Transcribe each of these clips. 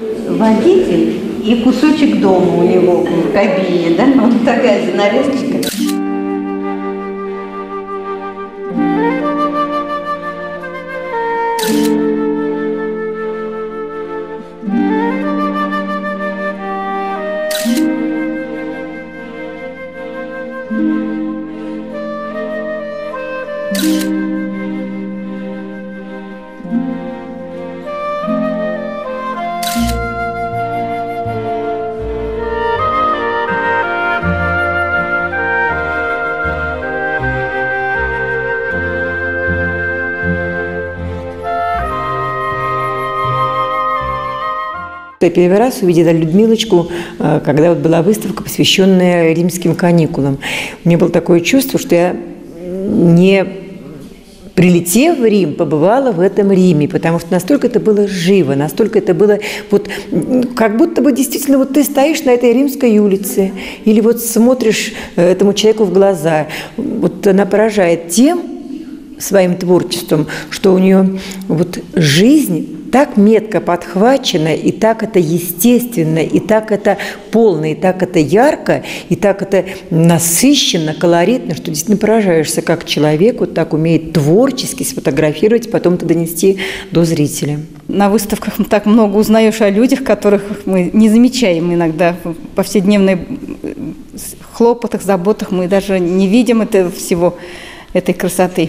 водитель и кусочек дома у него в кабине, да? Вот такая занавесочка. Я первый раз увидела Людмилочку, когда вот была выставка, посвященная римским каникулам. У меня было такое чувство, что я, не прилетев в Рим, побывала в этом Риме, потому что настолько это было живо, настолько это было вот как будто бы действительно вот ты стоишь на этой римской улице или вот смотришь этому человеку в глаза. Вот она поражает тем своим творчеством, что у нее вот жизнь так метко подхвачено, и так это естественно, и так это полно, и так это ярко, и так это насыщенно, колоритно, что действительно поражаешься, как человек вот так умеет творчески сфотографировать, потом это донести до зрителя. На выставках так много узнаешь о людях, которых мы не замечаем иногда в повседневных хлопотах, заботах, мы даже не видим этого всего, этой красоты.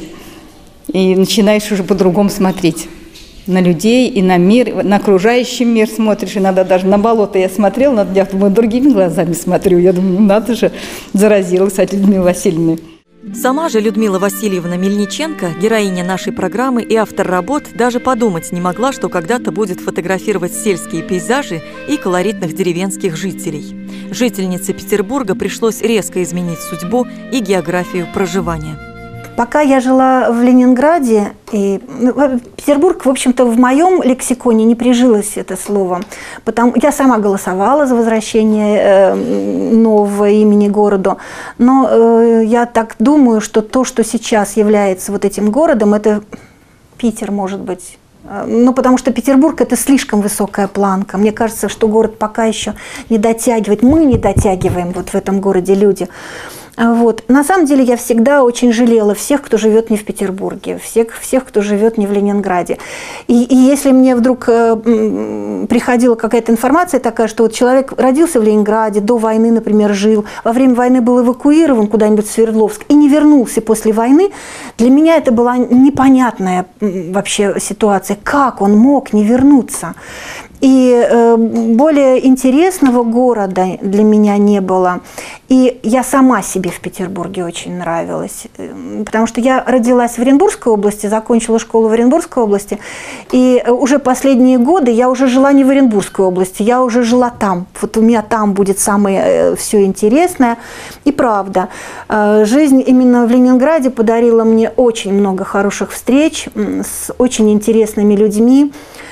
И начинаешь уже по-другому смотреть на людей и на мир, на окружающий мир смотришь. Иногда даже на болото я смотрела, я думаю, другими глазами смотрю. Я думаю, надо же, заразилась от Людмилы Васильевны. Сама же Людмила Васильевна Мельниченко, героиня нашей программы и автор работ, даже подумать не могла, что когда-то будет фотографировать сельские пейзажи и колоритных деревенских жителей. Жительнице Петербурга пришлось резко изменить судьбу и географию проживания. Пока я жила в Ленинграде, и Петербург, в общем-то, в моем лексиконе не прижилось это слово. Я сама голосовала за возвращение нового имени городу, но я так думаю, что то, что сейчас является вот этим городом, это Питер, может быть. Ну, потому что Петербург – это слишком высокая планка. Мне кажется, что город пока еще не дотягивает. Мы не дотягиваем вот в этом городе, люди. Вот. На самом деле я всегда очень жалела всех, кто живет не в Петербурге, всех, кто живет не в Ленинграде. И если мне вдруг приходила какая-то информация такая, что вот человек родился в Ленинграде, до войны, например, жил, во время войны был эвакуирован куда-нибудь в Свердловск и не вернулся после войны, для меня это была непонятная вообще ситуация. Как он мог не вернуться? И более интересного города для меня не было. И я сама себе в Петербурге очень нравилась. Потому что я родилась в Оренбургской области, закончила школу в Оренбургской области. И уже последние годы я уже жила не в Оренбургской области, я уже жила там. Вот у меня там будет самое все интересное. И правда, жизнь именно в Ленинграде подарила мне очень много хороших встреч с очень интересными людьми.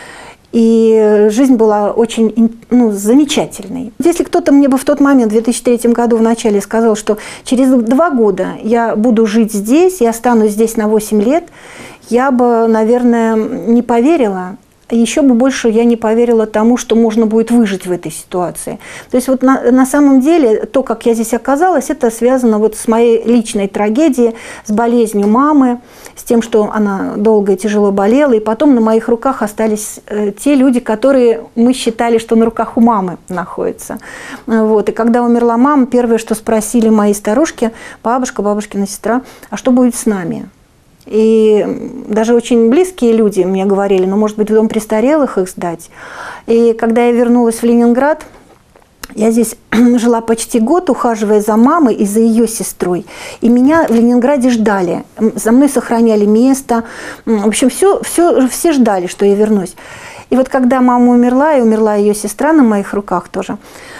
И жизнь была очень замечательной. Если кто-то мне бы в тот момент, в 2003 году в начале, сказал, что через 2 года я буду жить здесь, я останусь здесь на 8 лет, я бы, наверное, не поверила. Еще бы больше я не поверила тому, что можно будет выжить в этой ситуации. То есть вот на самом деле то, как я здесь оказалась, это связано вот с моей личной трагедией, с болезнью мамы, с тем, что она долго и тяжело болела. И потом на моих руках остались те люди, которые мы считали, что на руках у мамы находятся. Вот. И когда умерла мама, первое, что спросили мои старушки, бабушка, бабушкина сестра, а что будет с нами? И даже очень близкие люди мне говорили, ну, может быть, в дом престарелых их сдать. И когда я вернулась в Ленинград, я здесь жила почти год, ухаживая за мамой и за ее сестрой. И меня в Ленинграде ждали. За мной сохраняли место. В общем, все ждали, что я вернусь. И вот когда мама умерла, и умерла ее сестра на моих руках тоже,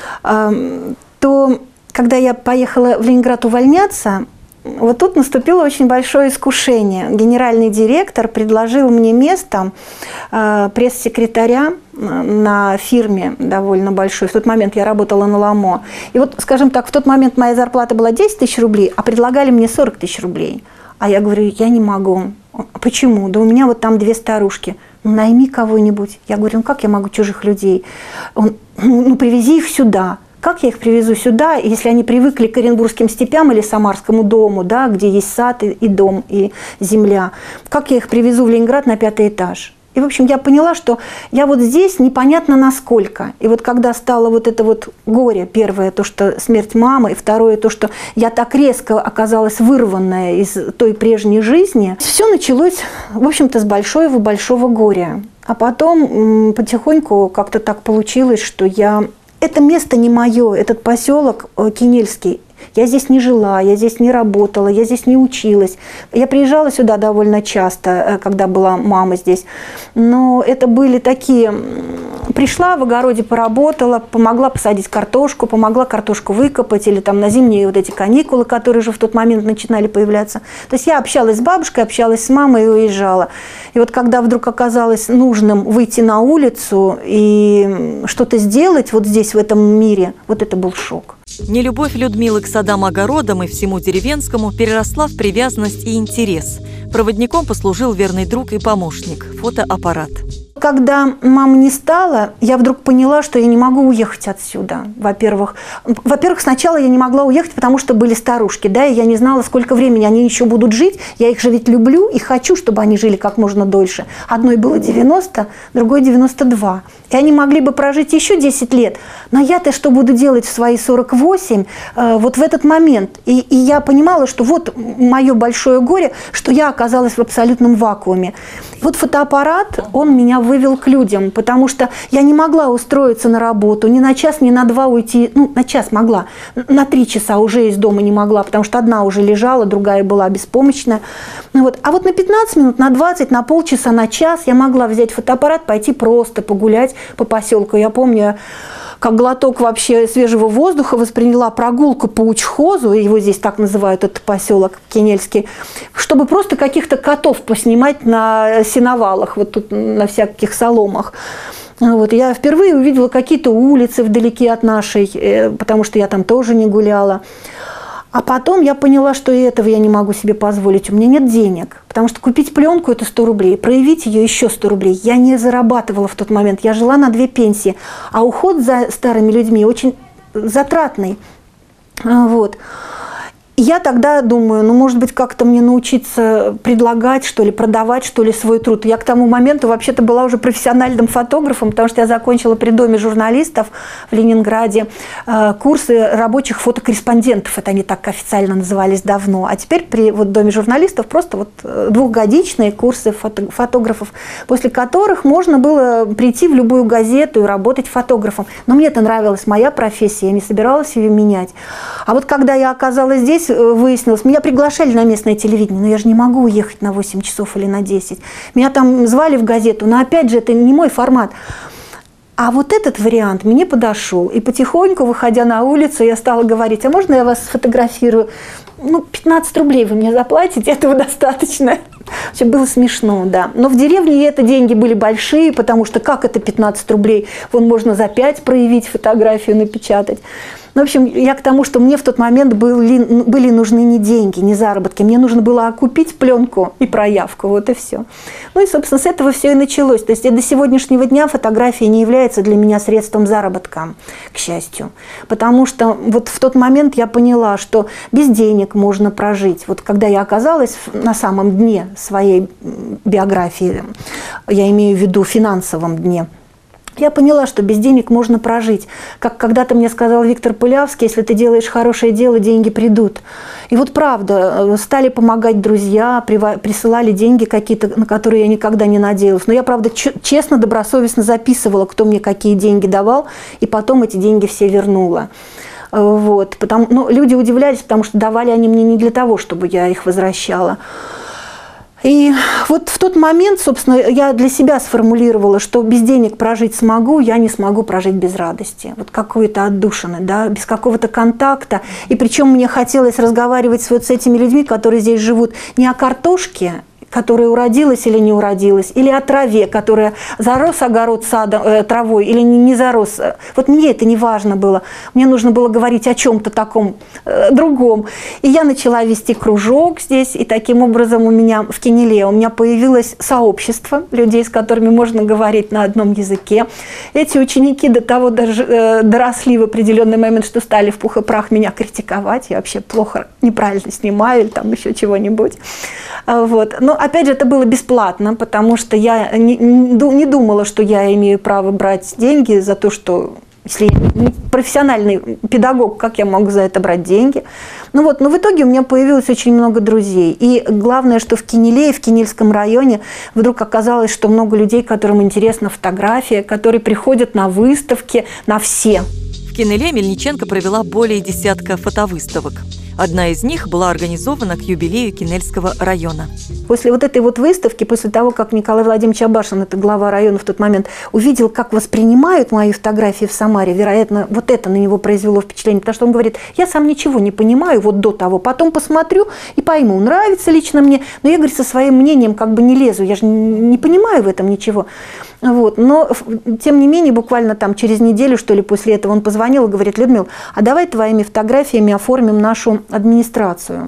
то когда я поехала в Ленинград увольняться, вот тут наступило очень большое искушение. Генеральный директор предложил мне место пресс-секретаря на фирме довольно большой. В тот момент я работала на Ламо. И вот, скажем так, в тот момент моя зарплата была 10 тысяч рублей, а предлагали мне 40 тысяч рублей. А я говорю, я не могу. Почему? Да у меня вот там 2 старушки. найми кого-нибудь. Я говорю, ну как я могу чужих людей? Он, ну привези их сюда. Как я их привезу сюда, если они привыкли к Оренбургским степям или Самарскому дому, да, где есть сад и дом, и земля? Как я их привезу в Ленинград на 5-й этаж? И, в общем, я поняла, что я вот здесь непонятно насколько. И вот когда стало вот это вот горе, первое, то, что смерть мамы, и второе, то, что я так резко оказалась вырванная из той прежней жизни, все началось, в общем-то, с большого горя. А потом потихоньку как-то так получилось, что это место не мое, этот поселок Кинельский. Я здесь не жила, я здесь не работала, я здесь не училась. Я приезжала сюда довольно часто, когда была мама здесь. Но это были такие... Пришла в огороде, поработала, помогла посадить картошку, помогла картошку выкопать, или там на зимние вот эти каникулы, которые же в тот момент начинали появляться. То есть я общалась с бабушкой, общалась с мамой и уезжала. И вот когда вдруг оказалось нужным выйти на улицу и что-то сделать вот здесь, в этом мире, вот это был шок. Нелюбовь Людмилы к садам, огородам и всему деревенскому переросла в привязанность и интерес. Проводником послужил верный друг и помощник – фотоаппарат. Когда мамы не стало, я вдруг поняла, что я не могу уехать отсюда. Во-первых, сначала я не могла уехать, потому что были старушки, да, и я не знала, сколько времени они еще будут жить. Я их же ведь люблю и хочу, чтобы они жили как можно дольше. Одной было 90, другой 92. И они могли бы прожить еще 10 лет. Но я-то что буду делать в свои 48 вот в этот момент? И я понимала, что вот мое большое горе, что я оказалась в абсолютном вакууме. И вот фотоаппарат, он меня вывел к людям, потому что я не могла устроиться на работу, ни на час, ни на два уйти, ну, на час могла, на 3 часа уже из дома не могла, потому что одна уже лежала, другая была беспомощная. Вот. А вот на 15 минут, на 20, на полчаса, на час я могла взять фотоаппарат, пойти просто погулять по поселку. Я помню, как глоток вообще свежего воздуха восприняла прогулку по Учхозу, его здесь так называют, этот поселок Кинельский, чтобы просто каких-то котов поснимать на сеновалах, вот тут на всяких соломах. Вот. Я впервые увидела какие-то улицы вдалеке от нашей, потому что я там тоже не гуляла. А потом я поняла, что и этого я не могу себе позволить. У меня нет денег. Потому что купить пленку – это 100 рублей, проявить ее еще 100 рублей. Я не зарабатывала в тот момент. Я жила на 2 пенсии. А уход за старыми людьми очень затратный. Вот. Я тогда думаю, ну, может быть, как-то мне научиться предлагать, что ли, продавать, что ли, свой труд. Я к тому моменту вообще-то была уже профессиональным фотографом, потому что я закончила при Доме журналистов в Ленинграде курсы рабочих фотокорреспондентов. Это они так официально назывались давно. А теперь при вот Доме журналистов просто вот 2-годичные курсы фотографов, после которых можно было прийти в любую газету и работать фотографом. Но мне это нравилась моя профессия, я не собиралась ее менять. А вот когда я оказалась здесь, выяснилось, меня приглашали на местное телевидение, но я же не могу уехать на 8 часов или на 10. Меня там звали в газету, но опять же, это не мой формат. А вот этот вариант мне подошел. И потихоньку, выходя на улицу, я стала говорить, а можно я вас сфотографирую? Ну, 15 рублей вы мне заплатите, этого достаточно. Все было смешно, да. Но в деревне это деньги были большие, потому что как это 15 рублей? Вон можно за 5 проявить фотографию, напечатать. Ну, в общем, я к тому, что мне в тот момент были нужны не деньги, не заработки. Мне нужно было окупить пленку и проявку, вот и все. Ну и, собственно, с этого все и началось. То есть до сегодняшнего дня фотография не является для меня средством заработка, к счастью. Потому что вот в тот момент я поняла, что без денег можно прожить. Вот когда я оказалась на самом дне своей биографии, я имею в виду финансовом дне, я поняла, что без денег можно прожить. Как когда-то мне сказал Виктор Пылявский, если ты делаешь хорошее дело, деньги придут. И вот правда, стали помогать друзья, присылали деньги какие-то, на которые я никогда не надеялась. Но я, правда, честно, добросовестно записывала, кто мне какие деньги давал, и потом эти деньги все вернула. Вот. Ну, люди удивлялись, потому что давали они мне не для того, чтобы я их возвращала. И вот в тот момент, собственно, я для себя сформулировала, что без денег прожить смогу, я не смогу прожить без радости. Вот какой-то отдушины, да, без какого-то контакта. И причем мне хотелось разговаривать вот с этими людьми, которые здесь живут, не о картошке, которая уродилась или не уродилась, или о траве, которая зарос огород садом, травой или не зарос. Вот мне это не важно было. Мне нужно было говорить о чем-то таком другом. И я начала вести кружок здесь, и таким образом у меня в Кинеле появилось сообщество людей, с которыми можно говорить на одном языке. Эти ученики до того даже доросли в определенный момент, что стали в пух и прах меня критиковать. Я вообще плохо, неправильно снимаю или там еще чего-нибудь. Вот. Но опять же, это было бесплатно, потому что я не думала, что я имею право брать деньги за то, что... Если я не профессиональный педагог, как я могу за это брать деньги? Но в итоге у меня появилось очень много друзей. И главное, что в Кинеле и в Кинельском районе вдруг оказалось, что много людей, которым интересна фотография, которые приходят на выставки, на все. В Кинеле Мельниченко провела более десятка фотовыставок. Одна из них была организована к юбилею Кинельского района. После вот этой вот выставки, после того, как Николай Владимирович Абашин, это глава района в тот момент, увидел, как воспринимают мои фотографии в Самаре, вероятно, вот это на него произвело впечатление, потому что он говорит, я сам ничего не понимаю вот до того, потом посмотрю и пойму, нравится лично мне, но я, говорит, со своим мнением как бы не лезу, я же не понимаю в этом ничего. Вот. Но, тем не менее, буквально там через неделю, что ли, после этого он позвонил и говорит, Людмила, а давай твоими фотографиями оформим нашу администрацию.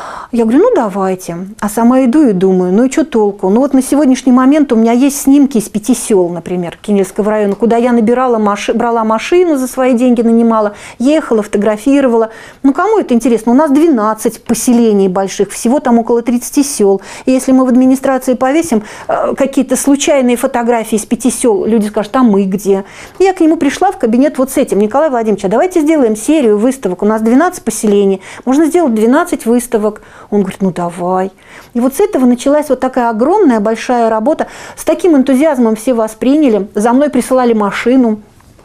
Я говорю, ну давайте. А сама иду и думаю, ну и что толку? Ну вот на сегодняшний момент у меня есть снимки из 5 сел, например, Кинельского района, куда я брала машину за свои деньги, нанимала, ехала, фотографировала. Ну кому это интересно? У нас 12 поселений больших, всего там около 30 сел. И если мы в администрации повесим какие-то случайные фотографии из 5 сел, люди скажут, а мы где? И я к нему пришла в кабинет вот с этим. Николай Владимирович, а давайте сделаем серию выставок. У нас 12 поселений, можно сделать 12 выставок. Он говорит, ну давай. И вот с этого началась вот такая огромная, большая работа. С таким энтузиазмом все восприняли. За мной присылали машину.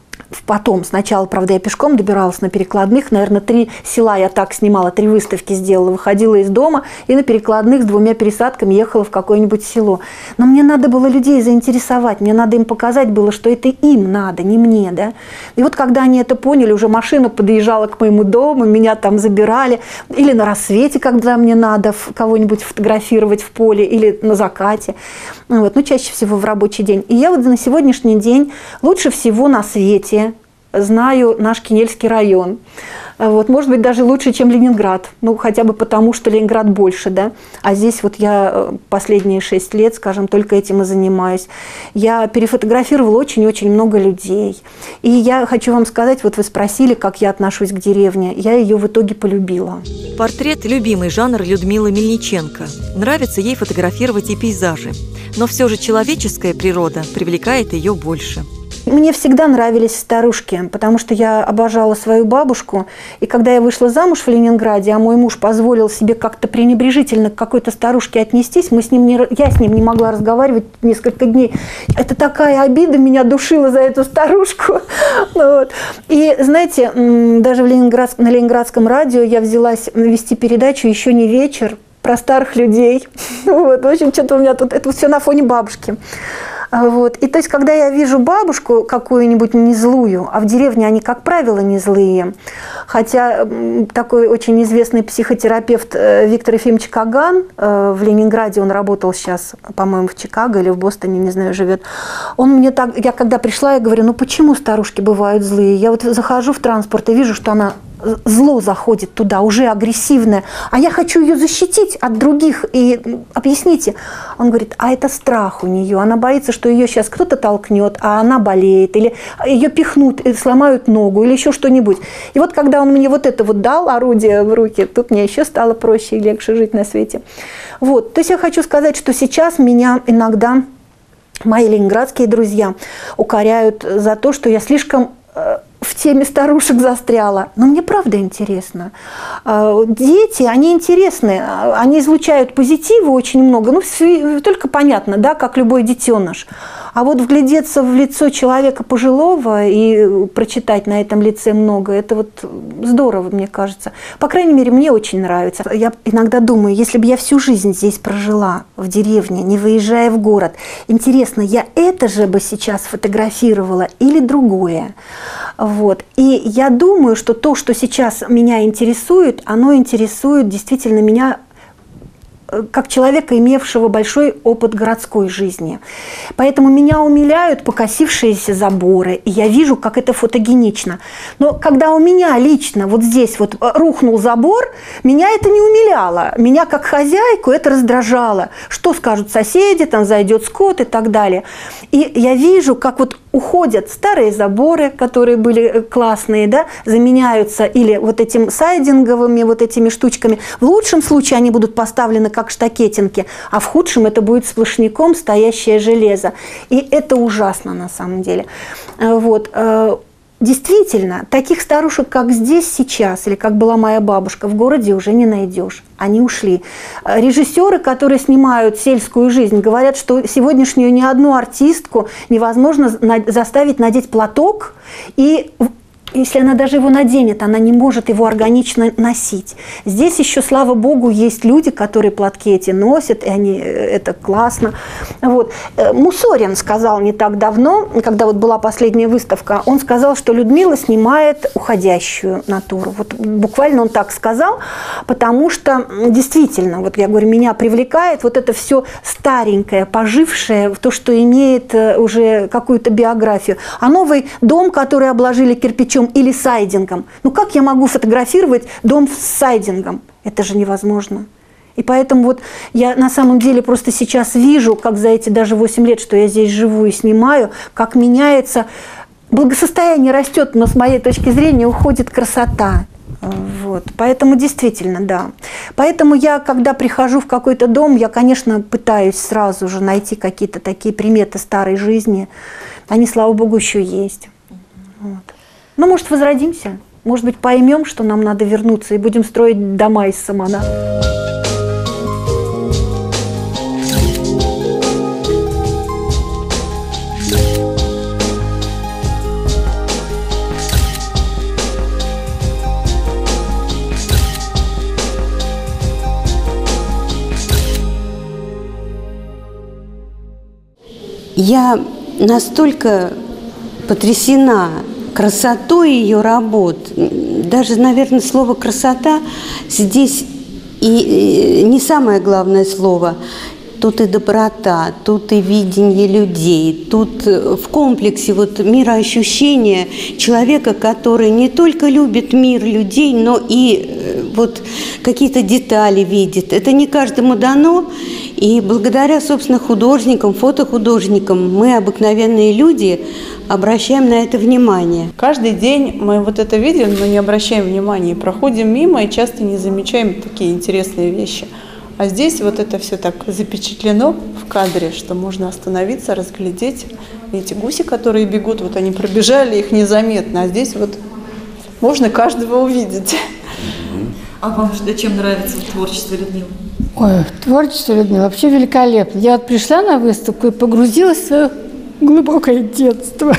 Потом, сначала, правда, я пешком добиралась на перекладных, наверное, 3 села я так снимала, 3 выставки сделала, выходила из дома и на перекладных с 2 пересадками ехала в какое-нибудь село. Но мне надо было людей заинтересовать, мне надо им показать было, что это им надо, не мне, да. И вот когда они это поняли, уже машина подъезжала к моему дому, меня там забирали, или на рассвете, когда мне надо кого-нибудь фотографировать в поле, или на закате, вот, ну, чаще всего в рабочий день. И я вот на сегодняшний день лучше всего на свете знаю наш Кинельский район. Вот, может быть, даже лучше, чем Ленинград. Ну, хотя бы потому, что Ленинград больше, да. А здесь вот я последние 6 лет, скажем, только этим и занимаюсь. Я перефотографировала очень-очень много людей. И я хочу вам сказать, вот вы спросили, как я отношусь к деревне. Я ее в итоге полюбила. Портрет – любимый жанр Людмилы Мельниченко. Нравится ей фотографировать и пейзажи. Но все же человеческая природа привлекает ее больше. Мне всегда нравились старушки, потому что я обожала свою бабушку. И когда я вышла замуж в Ленинграде, а мой муж позволил себе как-то пренебрежительно к какой-то старушке отнестись, я с ним не могла разговаривать несколько дней. Это такая обида меня душила за эту старушку. Вот. И, знаете, даже на Ленинградском радио я взялась вести передачу «Еще не вечер» про старых людей. Вот. В общем, что-то у меня тут, это все на фоне бабушки. Вот. И то есть, когда я вижу бабушку какую-нибудь не злую, а в деревне они, как правило, не злые, хотя такой очень известный психотерапевт Виктор Ефимович Каган, в Ленинграде он работал сейчас, по-моему, в Чикаго или в Бостоне, не знаю, живет, он мне так, я когда пришла, я говорю, ну почему старушки бывают злые? Я вот захожу в транспорт и вижу, что она зло заходит туда, уже агрессивная, а я хочу ее защитить от других. И объясните. Он говорит, а это страх у нее. Она боится, что ее сейчас кто-то толкнет, а она болеет, или ее пихнут, или сломают ногу, или еще что-нибудь. И вот когда он мне вот это вот дал, орудие в руки, тут мне еще стало проще и легче жить на свете. Вот. То есть я хочу сказать, что сейчас меня иногда мои ленинградские друзья укоряют за то, что я слишком в теме старушек застряла. Но мне правда интересно. Дети, они интересны, они излучают позитива очень много. Ну, только понятно, да, как любой детеныш. А вот вглядеться в лицо человека пожилого и прочитать на этом лице много, это вот здорово, мне кажется. По крайней мере, мне очень нравится. Я иногда думаю, если бы я всю жизнь здесь прожила, в деревне, не выезжая в город, интересно, я это же бы сейчас фотографировала или другое? Вот. И я думаю, что то, что сейчас меня интересует, оно интересует действительно меня как человека, имевшего большой опыт городской жизни. Поэтому меня умиляют покосившиеся заборы, и я вижу, как это фотогенично. Но когда у меня лично вот здесь вот рухнул забор, меня это не умиляло. Меня как хозяйку это раздражало. Что скажут соседи, там зайдет скот и так далее. И я вижу, как вот уходят старые заборы, которые были классные, да, заменяются или вот этим сайдинговыми вот этими штучками. В лучшем случае они будут поставлены как штакетинки, а в худшем это будет сплошняком стоящее железо. И это ужасно на самом деле. Вот. Действительно, таких старушек, как здесь сейчас, или как была моя бабушка, в городе уже не найдешь. Они ушли. Режиссеры, которые снимают сельскую жизнь, говорят, что сегодняшнюю ни одну артистку невозможно заставить надеть платок, и если она даже его наденет, она не может его органично носить. Здесь еще, слава богу, есть люди, которые платки эти носят, и они, это классно. Вот. Мусорин сказал не так давно, когда вот была последняя выставка, он сказал, что Людмила снимает уходящую натуру. Вот буквально он так сказал, потому что действительно, вот я говорю, меня привлекает вот это все старенькое, пожившее, то, что имеет уже какую-то биографию. А новый дом, который обложили кирпичом, или сайдингом. Ну как я могу фотографировать дом с сайдингом? Это же невозможно. И поэтому вот я на самом деле просто сейчас вижу, как за эти даже 8 лет, что я здесь живу и снимаю, как меняется, благосостояние растет, но с моей точки зрения уходит красота. Вот. Поэтому действительно, да. Поэтому я, когда прихожу в какой-то дом, я, конечно, пытаюсь сразу же найти какие-то такие приметы старой жизни. Они, слава богу, еще есть. Вот. Ну, может, возродимся, может быть, поймем, что нам надо вернуться, и будем строить дома из самана. Я настолько потрясена красотой ее работ, даже, наверное, слово «красота» здесь и не самое главное слово. Тут и доброта, тут и видение людей, тут в комплексе вот мироощущения человека, который не только любит мир людей, но и вот какие-то детали видит. Это не каждому дано, и благодаря, собственно, художникам, фотохудожникам, мы, обыкновенные люди, обращаем на это внимание. Каждый день мы вот это видим, но не обращаем внимания, проходим мимо и часто не замечаем такие интересные вещи. А здесь вот это все так запечатлено в кадре, что можно остановиться, разглядеть. Эти гуси, которые бегут, вот они пробежали, их незаметно, а здесь вот можно каждого увидеть. А вам чем нравится творчество Людмилы? Ой, творчество Людмилы вообще великолепно. Я вот пришла на выставку и погрузилась в свое глубокое детство.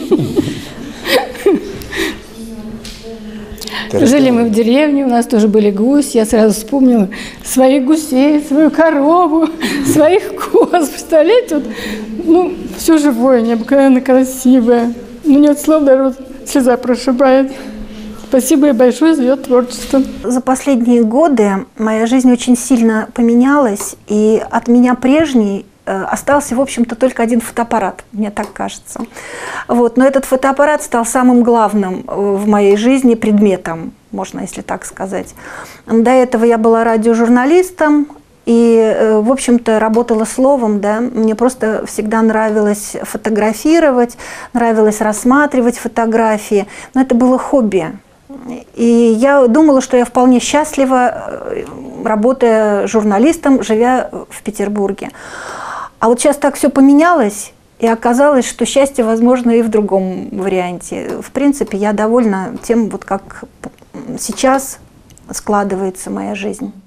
Жили мы в деревне, у нас тоже были гуси. Я сразу вспомнила своих гусей, свою корову, своих коз. Представляете, вот, ну, все живое, необыкновенно красивое. Ну, нет слов, даже вот слеза прошибает. Спасибо ей большое за ее творчество. За последние годы моя жизнь очень сильно поменялась, и от меня прежней остался, в общем-то, только один фотоаппарат, мне так кажется. Вот. Но этот фотоаппарат стал самым главным в моей жизни предметом, можно, если так сказать. До этого я была радиожурналистом и, в общем-то, работала словом. Да? Мне просто всегда нравилось фотографировать, нравилось рассматривать фотографии, но это было хобби. И я думала, что я вполне счастлива, работая журналистом, живя в Петербурге. А вот сейчас так все поменялось, и оказалось, что счастье возможно и в другом варианте. В принципе, я довольна тем, вот как сейчас складывается моя жизнь.